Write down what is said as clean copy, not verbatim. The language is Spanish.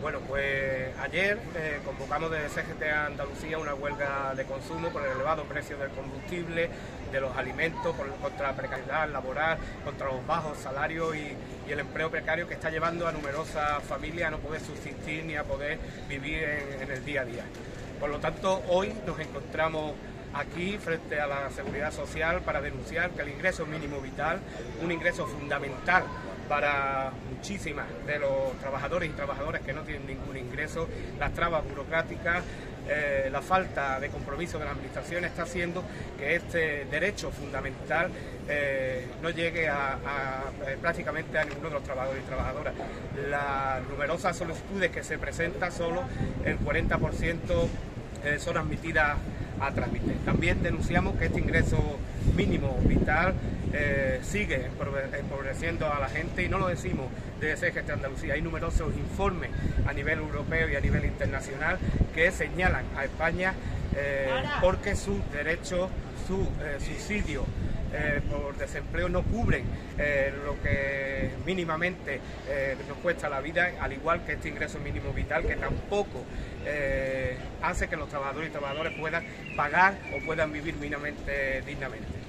Bueno, pues ayer convocamos desde CGT Andalucía una huelga de consumo por el elevado precio del combustible, de los alimentos, contra la precariedad laboral, contra los bajos salarios y el empleo precario que está llevando a numerosas familias a no poder subsistir ni a poder vivir en el día a día. Por lo tanto, hoy nos encontramos aquí frente a la Seguridad Social para denunciar que el ingreso mínimo vital, un ingreso fundamental para muchísimas de los trabajadores y trabajadoras que no tienen ningún ingreso, las trabas burocráticas, la falta de compromiso de la Administración está haciendo que este derecho fundamental no llegue prácticamente a ninguno de los trabajadores y trabajadoras. Las numerosas solicitudes que se presentan, solo el 40% son admitidas a trámite. También denunciamos que este ingreso mínimo vital sigue empobreciendo a la gente, y no lo decimos desde CGT Andalucía. Hay numerosos informes a nivel europeo y a nivel internacional que señalan a España porque sus derechos, su subsidio por desempleo no cubren lo que mínimamente nos cuesta la vida, al igual que este ingreso mínimo vital, que tampoco hace que los trabajadores y trabajadoras puedan pagar o puedan vivir mínimamente dignamente.